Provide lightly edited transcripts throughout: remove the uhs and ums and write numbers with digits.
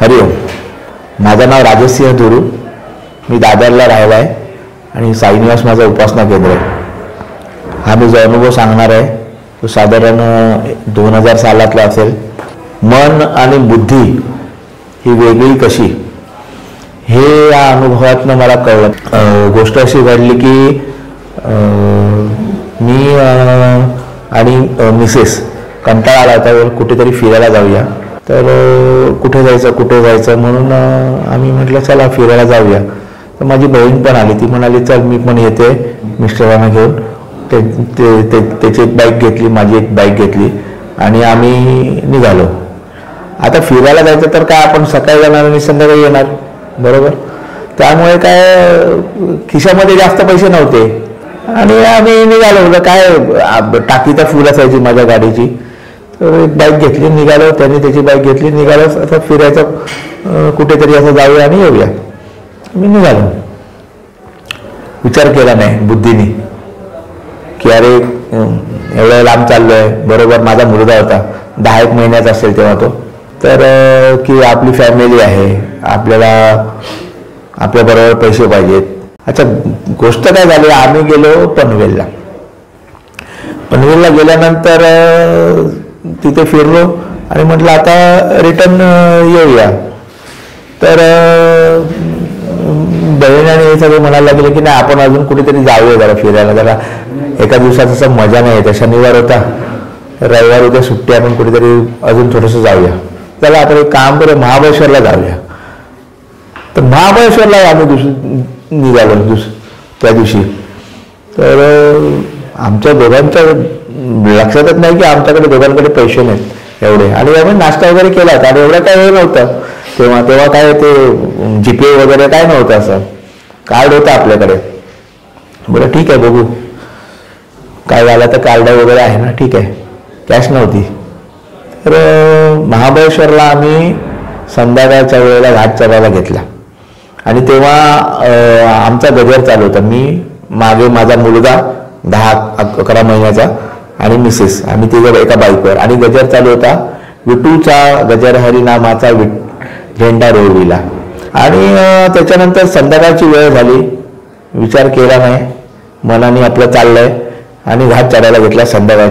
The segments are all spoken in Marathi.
हरिओम. माझं नाव राजेश सिंह धुरू. मी दादरला राहिला आहे आणि साईनिवास माझं उपासना केंद्र आहे. हा मी जो अनुभव सांगणार आहे तो साधारण 2000 सालातला असेल. मन आणि बुद्धी ही वेगळी कशी हे या अनुभवातनं मला कळलं. गोष्ट अशी घडली की मी आणि मिसेस कंटाळा आला होता, कुठेतरी फिरायला जाऊया. तर कुठे जायचं म्हणून आम्ही म्हटलं चला फिरायला जाऊया. तर माझी बहीण पण आली. ती म्हणाली चल मी पण येते मिस्टरांना घेऊन. त्याची एक बाईक घेतली, माझी एक बाईक घेतली आणि आम्ही निघालो. आता फिरायला जायचं तर काय आपण सकाळी जाणार आणि संध्याकाळी येणार, बरोबर. त्यामुळे काय खिशामध्ये जास्त पैसे नव्हते आणि आम्ही निघालो. काय टाकी तर फुल असायची माझ्या गाडीची. तर एक बाईक घेतली, निघालो. त्यांनी त्याची बाईक घेतली, निघालो. असं फिरायचं कुठेतरी असं जाऊया आणि येऊया. मी निघालो. विचार केला नाही बुद्धीने की अरे एवढ्या लांब चाललोय. बरोबर माझा मुलगा होता, 10 महिन्याचा असेल तेव्हा तो. तर की आपली फॅमिली आहे, आपल्याला आपल्याबरोबर पैसे पाहिजेत. अच्छा, गोष्ट काय झाली, आम्ही गेलो पनवेलला. पनवेलला गेल्यानंतर तिथे फिरलो आणि म्हटलं आता रिटर्न येऊया. तर बहीण आणि हे सगळे म्हणायला लागले की नाही आपण अजून कुठेतरी जाऊया जरा फिरायला. जरा एका दिवसात असं मजा नाही येते. शनिवार होता, रविवार उद्या सुट्टी, आपण कुठेतरी अजून थोडंसं जाऊया. चला आपण एक काम करू, महाबळेश्वरला जाऊया. तर महाबळेश्वरला आम्ही निघालो त्या दिवशी. तर आमच्या दोघांच्या लक्षातच नाही की आमच्याकडे दोघांकडे पैसे नाहीत एवढे. आणि आम्ही नाश्ता वगैरे केला आणि एवढं काय हे नव्हतं तेव्हा काय ते जीपे वगैरे काय नव्हतं. असं कार्ड होतं आपल्याकडे. बरं ठीक आहे बघू काय झालं तर कार्ड वगैरे आहे ना, ठीक आहे. कॅश नव्हती. तर महाबळेश्वरला आम्ही संध्याकाळच्या वेळेला घाट चढायला घेतला आणि तेव्हा आमचा गजर चालू होता. मी मागे माझा मुलगा 10-11 महिन्याचा आणि मिसेस, आम्ही तिघं एका बाईकवर. आणि गजर चालू होता विटूचा गजर हरी नामाचा झेंडा रोविला. आणि त्याच्यानंतर संध्याकाळची वेळ झाली. विचार केला नाही, मनाने आपलं चाललंय आणि घाट चढायला घेतला.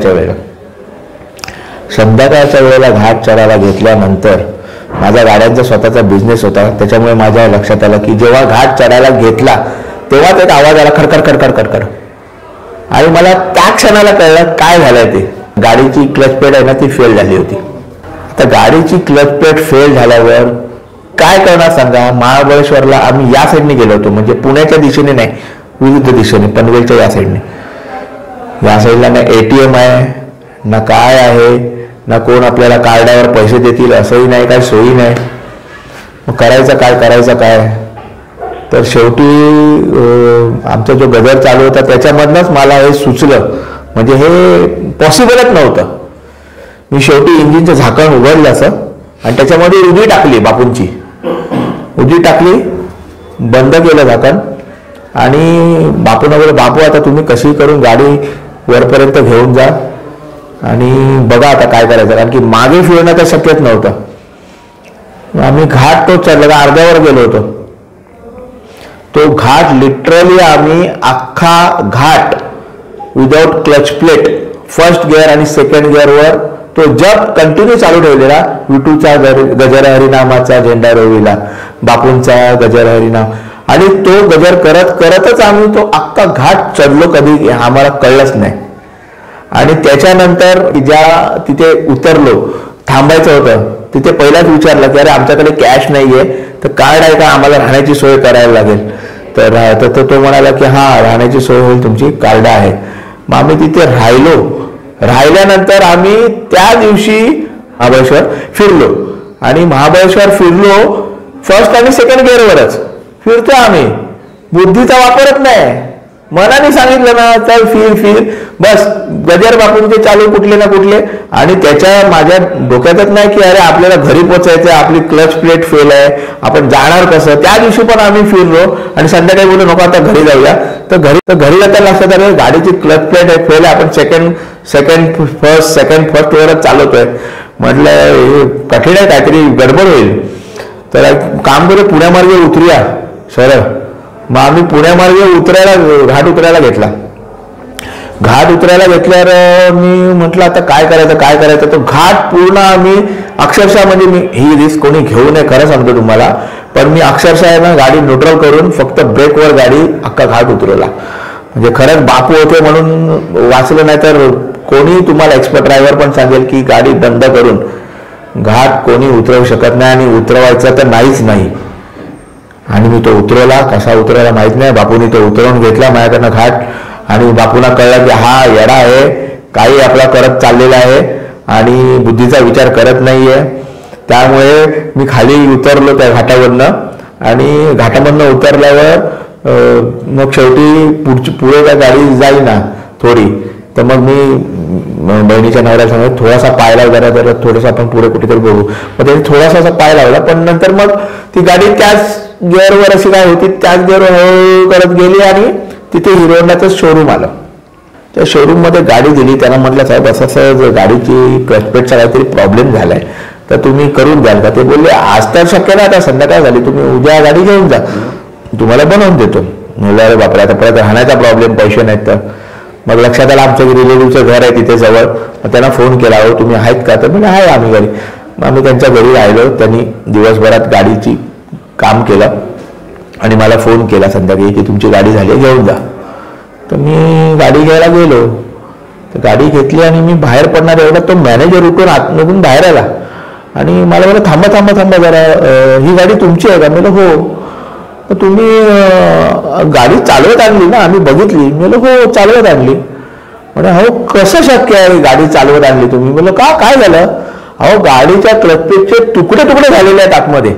संध्याकाळच्या वेळेला घाट चढायला घेतल्यानंतर माझ्या गाड्यांचा स्वतःचा बिझनेस होता. त्याच्यामुळे माझ्या लक्षात आलं की जेव्हा घाट चढायला घेतला तेव्हाच एक आवाज आला खडखड. आणि मला त्या क्षणाला कळलं काय झालंय ते. गाडीची क्लच प्लेट आहे ना ती फेल झाली होती. आता गाडीची क्लच प्लेट फेल झाल्यावर काय करणार सांगा. महाबळेश्वरला आम्ही या साईडने गेलो होतो, म्हणजे पुण्याच्या दिशेने नाही, विरुद्ध दिशेने, पनवेलच्या या साईडने. या साईडला ना ATM आहे ना काय आहे ना कोण आपल्याला कार्डावर पैसे देतील असंही नाही, काय सोयी नाही. मग करायचं काय. तर शेवटी आमचा जो गजर चालू होता त्याच्यामधनंच मला हे सुचलं, म्हणजे हे पॉसिबलच नव्हतं. मी शेवटी इंजिनचं झाकण उघडलं असं आणि त्याच्यामध्ये उडी टाकली, बापूंची उडी टाकली, बंद केलं झाकण. आणि बापूंना बोललो बापू आता तुम्ही कशी करून गाडी वरपर्यंत घेऊन जा आणि बघा आता काय करायचं, कारण की मागे फिरणं तर शक्यच नव्हतं. आम्ही घाट तो चढला, अर्ध्यावर गेलो होतो. तो घाट लिटरली आम्ही अख्खा घाट without clutch plate first gear आणि सेकंड गिअरवर तो जप कंटिन्यू चालू ठेवलेला. विटूचा गजर हरिनामाचा झेंडा रोविला, बापूंचा गजर हरिनाम. आणि तो गजर करतच आम्ही तो अख्खा घाट चढलो. कधी आम्हाला कळलंच नाही. आणि त्याच्यानंतर ज्या तिथे उतरलो, थांबायचं होतं तिथे पहिलाच विचारलं की अरे आमच्याकडे कॅश नाहीये तर कार्ड आहे का, आम्हाला राहण्याची सोय करायला लागेल. तर तो म्हणाला की हा राहण्याची सोय होईल तुमची, कार्ड आहे. मग आम्ही तिथे राहिलो. राहिल्यानंतर आम्ही त्या दिवशी महाबळेश्वर फिरलो. आणि महाबळेश्वर फिरलो फर्स्ट आणि सेकंड गिअरवरच फिरतो आम्ही. बुद्धीचा वापरच नाही. मनाने सांगितलं ना चल फिर बस. गजर बापूंचे चालू कुठले ना कुठले. आणि त्याच्या माझ्या डोक्यातच नाही की अरे आपल्याला घरी पोचायचं, आपली क्लच प्लेट फेल आहे, आपण जाणार कसं. त्या दिवशी पण आम्ही फिरलो आणि संध्याकाळी बोललो नको आता घरी जाऊया. तर घरी जाताना लक्षात आलं गाडीची क्लच प्लेट आहे फेल आहे, आपण सेकंड फर्स्ट वरच चालवतोय. म्हटलं कठीण आहे, काहीतरी गडबड होईल. तर काम करू पुण्यामार्गे उतरूया सरळ. मग आम्ही पुण्यामार्गे घाट उतरायला घेतला. घाट उतरायला घेतल्यावर मी म्हटलं आता काय करायचं. तो घाट पूर्ण आम्ही अक्षरशः, म्हणजे मी ही रिस्क कोणी घेऊ नये खरं सांगतो तुम्हाला, पण मी अक्षरशः ना गाडी न्यूट्रल करून फक्त ब्रेकवर गाडी अख्खा घाट उतरवला. म्हणजे खरंच बापू होते म्हणून वाचलं, नाही तर कोणी तुम्हाला एक्सपर्ट ड्रायव्हर पण सांगेल की गाडी बंद करून घाट कोणी उतरवू शकत नाही, आणि उतरवायचं तर नाहीच नाही. आणि मी तो उतरवला. कसा उतरवला माहित नाही, बापूंनी तो उतरवून घेतला माझ्याकडनं घाट. आणि बापूंना कळलं की हा येडा आहे, काही आपला करत चाललेला आहे आणि बुद्धीचा विचार करत नाहीये. त्यामुळे मी खाली उतरलो त्या घाटावरनं, आणि घाटामधनं उतरल्यावर मग शेवटी पुढे त्या गाडी जाईना थोडी, तर मग मी बहिणीच्या नवऱ्याला सांगितलं थोडासा पाय लाव, जरा थोडंसं आपण पुढे कुठेतरी बघू. मग त्याने थोडासा असा पाय लावला, पण नंतर मग ती गाडी त्याच गिअरवर अशी काय होती, त्याच गिअरवर हळूहळू करत गेली आणि तिथे हिरो होंडाचं शोरूम आलं. त्या शोरूममध्ये गाडी दिली. त्यांना म्हटलं साहेब असं गाडीची क्लचपेटचा काहीतरी प्रॉब्लेम झालाय, तर तुम्ही करून द्याल का. ते बोलले आज तर शक्य नाही, आता संध्याकाळ झाली, तुम्ही उद्या गाडी घेऊन जा, तुम्हाला बनवून देतो. म्हणलं अरे बापरे, आता परत राहण्याचा प्रॉब्लेम, पैसे नाहीत. तर मग लक्षात आलं आमचं रिलेटिव्हचं घर आहे तिथे जवळ. मग त्यांना फोन केला, हो तुम्ही आहेत का. तर म्हणजे आहे आम्ही घरी. मग आम्ही त्यांच्या घरी राहिलो. त्यांनी दिवसभरात गाडीची काम केलं आणि मला फोन केला संध्याकाळी की तुमची गाडी झाली, घेऊन जा. तर मी गाडी घ्यायला गेलो. तर गाडी घेतली आणि मी बाहेर पडणार एवढा तो मॅनेजर उठून आतमधून बाहेर आला आणि मला बोलला थांबा जरा, ही गाडी तुमची आहे का. मी हो. तर तुम्ही गाडी चालवत आणली ना, आम्ही बघितली. मी हो चालवत आणली. म्हणजे हो कसं शक्य आहे गाडी चालवत आणली तुम्ही. बोललो का, काय झालं. अहो गाडीच्या क्लचपेटचे तुकडे झालेले आहेत आतमध्ये.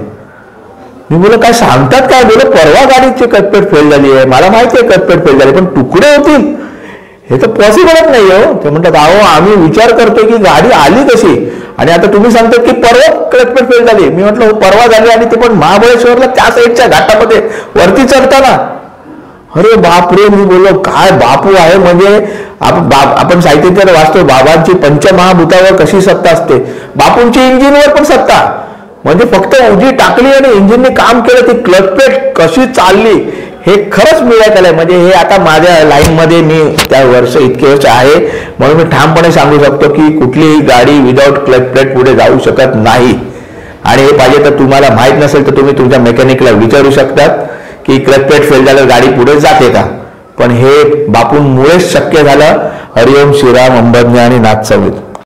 मी बोललो काय सांगतात काय. बोललो परवा गाडीची क्लचपेट फेल झाली आहे, मला माहिती आहे क्लचपेट फेल झाली, पण तुकडे होतील हे तर पॉसिबलच नाही हो. ते म्हणतात अहो आम्ही विचार करतोय की गाडी आली कशी, आणि आता तुम्ही सांगतात की परवा क्लचपेट फेल झाली. मी म्हटलं हो परवा झाली, आणि ते पण महाबळेश्वरला त्या साईडच्या घाटामध्ये वरती चढताना. अरे बापरे. मी बोललो काय बापू आहे, म्हणजे आपण साहित्यात वाचतो बाबांची पंचमहाभूतावर कशी सत्ता असते, बापूंची इंजिनवर पण सत्ता. म्हणजे फक्त उजी टाकली आणि इंजिनने काम केलं, ती क्लचपेट कशी चालली हे खरंच मिळालं आहे. म्हणजे हे आता माझ्या लाईनमध्ये मी त्या इतके वर्ष आहे, म्हणून मी ठामपणे सांगू शकतो की कुठलीही गाडी विदाऊट क्लचपेट पुढे जाऊ शकत नाही. आणि हे पाहिजे तर तुम्हाला माहित नसेल तर तुम्ही तुमच्या मेकॅनिकला विचारू शकतात की क्लचपेट फेल झाल्यावर गाडी पुढे जाते का. पण हे बापूंमुळेच शक्य झालं. हरिओम श्रीराम अंबज्ञ आणि नाथ संवित.